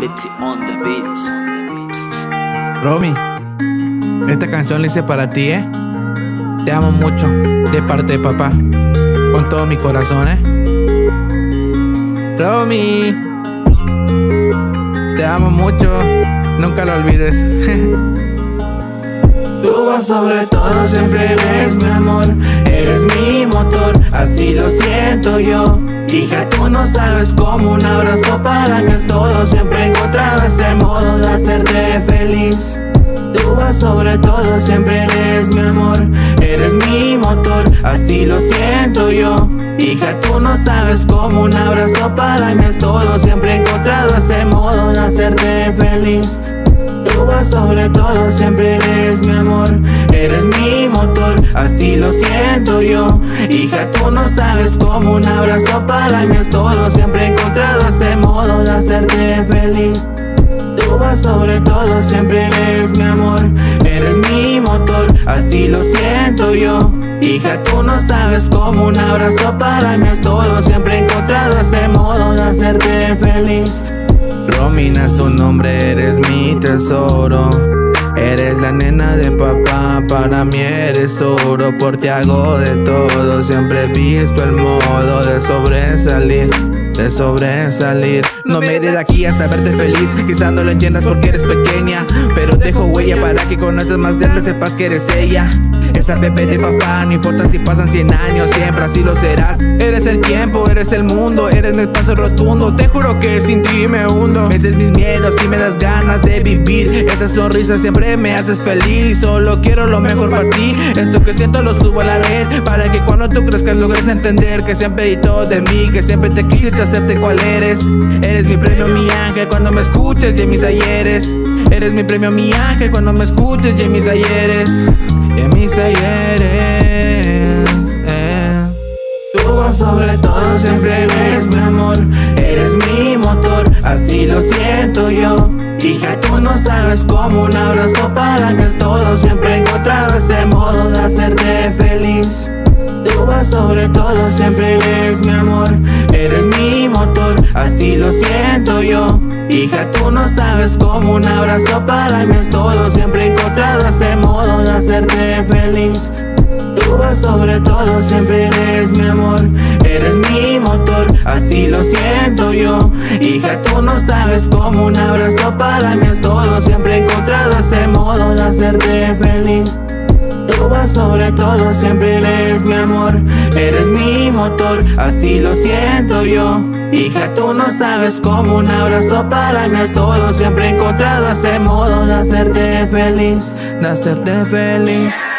Etsy on the beats. Romy, esta canción la hice para ti, Te amo mucho, de parte de papá, con todo mi corazón, Romy, te amo mucho, nunca lo olvides. Tú vas sobre todo, siempre eres mi amor, eres mi motor, así lo siento yo. Hija, tú no sabes cómo un abrazo para mí es todo. Siempre he encontrado ese modo de hacerte feliz. Tú vas sobre todo, siempre eres mi amor, eres mi motor, así lo siento yo. Hija, tú no sabes cómo un abrazo para mí es todo. Siempre he encontrado ese modo de hacerte feliz. Tú vas sobre todo, siempre eres mi amor, eres mi motor, así lo siento yo. Hija, tú no sabes cómo un abrazo para mí es todo. Siempre he encontrado ese modo de hacerte feliz. Tú vas sobre todo, siempre eres mi amor, eres mi motor, así lo siento yo. Hija, tú no sabes cómo un abrazo para mí es todo. Siempre he encontrado ese modo de hacerte feliz. Romina es tu nombre, eres mi tesoro. Eres la nena de papá, para mí eres oro. Por ti hago de todo, siempre he visto el modo de sobresalir. No me iré de aquí hasta verte feliz. Quizás no lo entiendas porque eres pequeña, pero dejo huella para que con estas más grandes sepas que eres ella. Esa bebé de papá, no importa si pasan 100 años, siempre así lo serás. Eres el tiempo, eres el mundo, eres mi espacio rotundo. Te juro que sin ti me hundo. Vences mis miedos y me das ganas de vivir. Esa sonrisa siempre me haces feliz. Solo quiero lo mejor para ti. Esto que siento lo subo a la red, para que cuando tú crezcas logres entender que siempre di todo de mí, que siempre te quise, te acepte cual eres. Eres mi premio, mi ángel, cuando me escuches y en mis ayeres. Eres mi premio, mi ángel, cuando me escuches y en mis ayeres. Y en mis ayeres, Tú vas sobre todo, siempre eres mi amor, eres mi motor, así lo siento yo. Hija, tú no sabes cómo un abrazo para mí es todo. Siempre he encontrado ese modo de hacerte feliz. Tú vas sobre todo, siempre eres mi amor, eres mi motor, así lo siento yo. Hija, tú no sabes cómo un abrazo para mí es todo. Siempre he encontrado ese modo de hacerte feliz. Tú vas sobre todo, siempre eres mi amor, eres mi motor, así lo siento yo. Hija, tú no sabes cómo un abrazo para mí es todo. Siempre he encontrado ese modo de hacerte feliz. Tú vas sobre todo, siempre eres mi amor, eres mi motor, así lo siento yo. Hija, tú no sabes cómo un abrazo para mí es todo. Siempre he encontrado ese modo de hacerte feliz, de hacerte feliz.